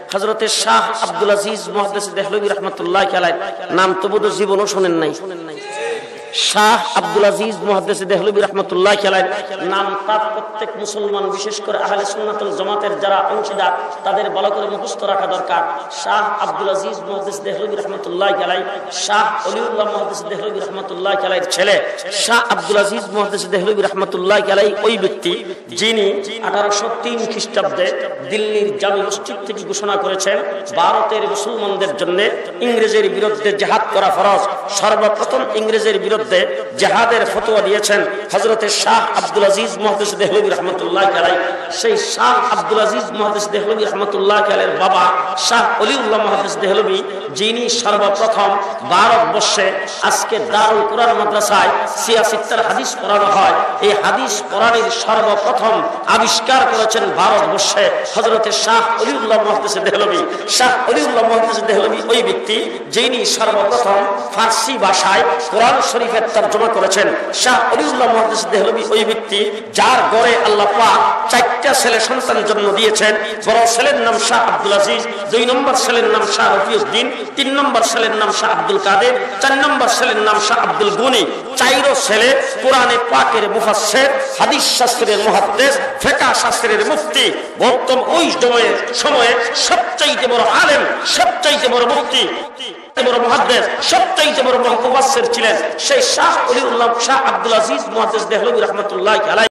হযরতে শাহ আব্দুল আজিজ মুহাদ্দিস দেহলভী রাহমাতুল্লাহি আলাইহি নাম তো বোধহয় জীবনও শুনেন নাই। শাহ আব্দুল আজিজ মুহাদ্দিস দেহলভী রাহমাতুল্লাহি আলাইহি নাম তার প্রত্যেক মুসলমান, বিশেষ করে আহলে সুন্নাত ওয়াল জামাতের যারা অংশীদার, তাদের ভালো করে মুখস্থ রাখা দরকার। শাহ আব্দুল আজিজ মুহাদ্দিস দেহলভী রাহমাতুল্লাহি আলাইহি শাহ ওলিউল্লাহ মুহাদ্দিস দেহলভী রাহমাতুল্লাহি আলাইহির ছেলে শাহ আব্দুল আজিজ মুহাদ্দিস দেহলভী রাহমাতুল্লাহি আলাইহি ওই ব্যক্তি যিনি 1803 খ্রিস্টাব্দে দিল্লির জামে মসজিদ থেকে ঘোষণা করেছেন ভারতের মুসলমানদের জন্য ইংরেজের বিরুদ্ধে জিহাদ করা ফরজ। সর্বপ্রথম ইংরেজের বিরুদ্ধে জিহাদের ফতোয়া দিয়েছেন হযরতে শাহ আব্দুল আজিজ মুহাদ্দিস দেহলভী রাহমাতুল্লাহি আলাইহি। সেই শাহ আব্দুল আজিজ মুহাদ্দিস দেহলভী রাহমাতুল্লাহি আলাইহির বাবা শাহ ওলিউল্লাহ মুহাদ্দিস দেহলভী, যিনি সর্বপ্রথম ভারতবর্ষে আজকে দারুল কুরআন মাদ্রাসায় সিয়াসিত্তার হাদিস পড়ানো হয়, এই হাদিস কোরআনের সর্বপ্রথম আবিষ্কার করেছেন ভারতবর্ষে হযরতে শাহ ওলিউল্লাহ মুহাদ্দিস দেহলভী। শাহ ওলিউল্লাহ মুহাদ্দিস দেহলভী ওই ব্যক্তি যিনি সর্বপ্রথম ফার্সি ভাষায় কোরআন শরীফের তরজমা করেছেন। শাহ ওলিউল্লাহ মুহাদ্দিস দেহলভী ওই ব্যক্তি যার ঘরে আল্লাহ পাক 4টা ছেলে সন্তান জন্ম দিয়েছেন। বড় ছেলের নাম শাহ আব্দুল আজিজ, 2 নম্বর ছেলের নাম শাহ রফিউদ্দিন, 3 নম্বর ছেলের নাম শাহ আব্দুল কাদের, 4 নম্বর ছেলের নাম শাহ আব্দুল গনি। 4 ছেলে কোরআনে পাকের মুফাসসির, হাদিস শাস্ত্রের মুহাদ্দিস, ফিকহ শাস্ত্রের মুফতি, বর্তমান ওই সময়ে সবচেয়ে বড় আলেম, সবচেয়ে বড় মুফতি, বড় মুহাদ্দিস, সবচেয়ে বড় মুফাসসির ছিলেন সেই শাহ ওলিউল্লাহ শাহ আব্দুল আজিজ মুহাদ্দিস দেহলভী রাহমাতুল্লাহি আলাইহি।